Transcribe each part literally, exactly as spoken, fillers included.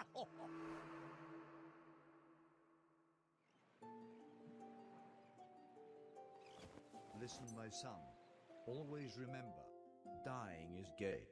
Listen, my son. Always remember, dying is gay.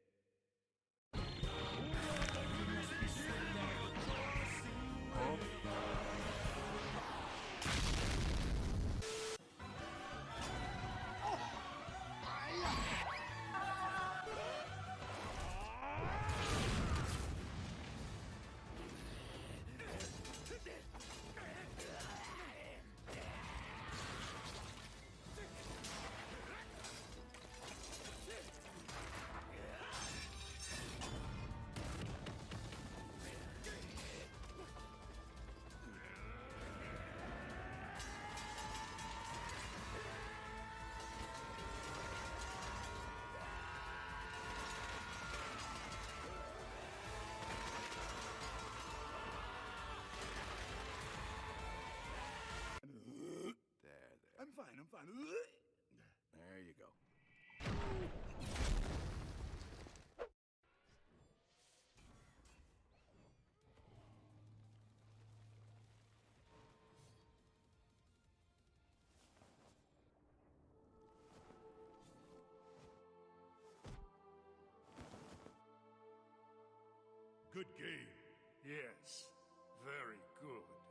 There, there. I'm fine, I'm fine. There you go. Good game. Yes, very good.